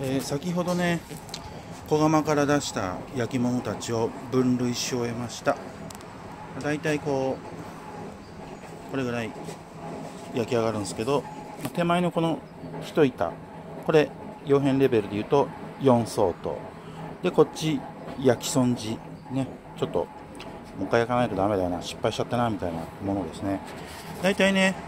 先ほどね、小窯から出した焼き物たちを分類し終えました。だいたいこれぐらい焼き上がるんですけど、手前のこの一板、これ4辺レベルでいうと4相当で、こっち焼き損じね、ちょっともう一回焼かないとダメだよな、失敗しちゃったなみたいなものですね。だいたいね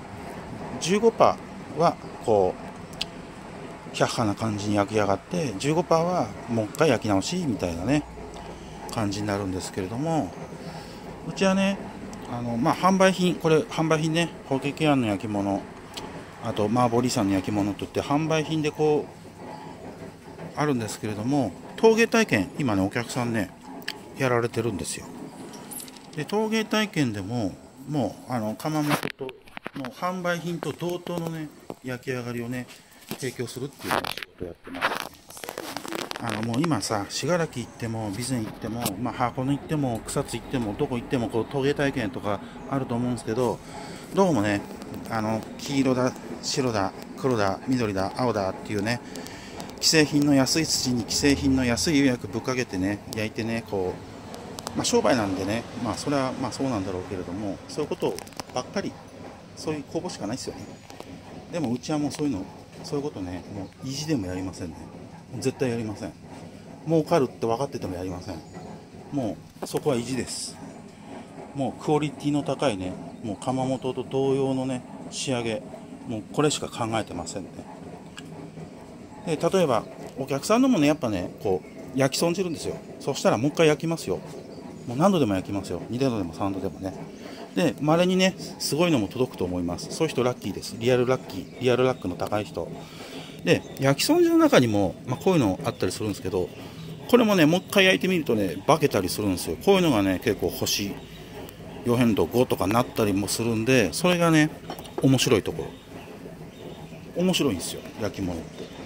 15% はこうキャッハな感じに焼き上がって、 15% はもう一回焼き直しみたいなね感じになるんですけれども、うちはね販売品、これ販売品ね、法華経庵の焼き物、あと麻婆理さんの焼き物といって販売品でこうあるんですけれども、陶芸体験今ねお客さんねやられてるんですよ。で陶芸体験でももう窯元との販売品と同等のね焼き上がりをね提供するっていう、ね、仕事をやってますね。もう今さ、信楽行っても備前行っても、箱根行っても草津行ってもどこ行ってもこう陶芸体験とかあると思うんですけど、どうもね黄色だ白だ黒だ緑だ青だっていうね、既製品の安い土に既製品の安い釉薬ぶっかけてね焼いてね、こう、商売なんでね、それはそうなんだろうけれども、そういうことばっかり、そういう公募しかないですよね。でもうちはもうそういうことね、もう意地でもやりませんね。絶対やりません。儲かるって分かっててもやりません。もうそこは意地です。もうクオリティの高いね、もう窯元と同様のね仕上げ、もうこれしか考えてませんね。で例えばお客さんのもね、やっぱねこう焼き損じるんですよ。そしたらもう一回焼きますよ。もう何度でも焼きますよ。2度でも3度でもね。で稀にねすごいのも届くと思います。そういう人ラッキーです。リアルラックの高い人で、焼き損じの中にも、こういうのあったりするんですけど、これもねもう一回焼いてみるとね化けたりするんですよ。こういうのがね結構星4変度5とかなったりもするんで、それがね面白いところ、面白いんですよ焼き物って。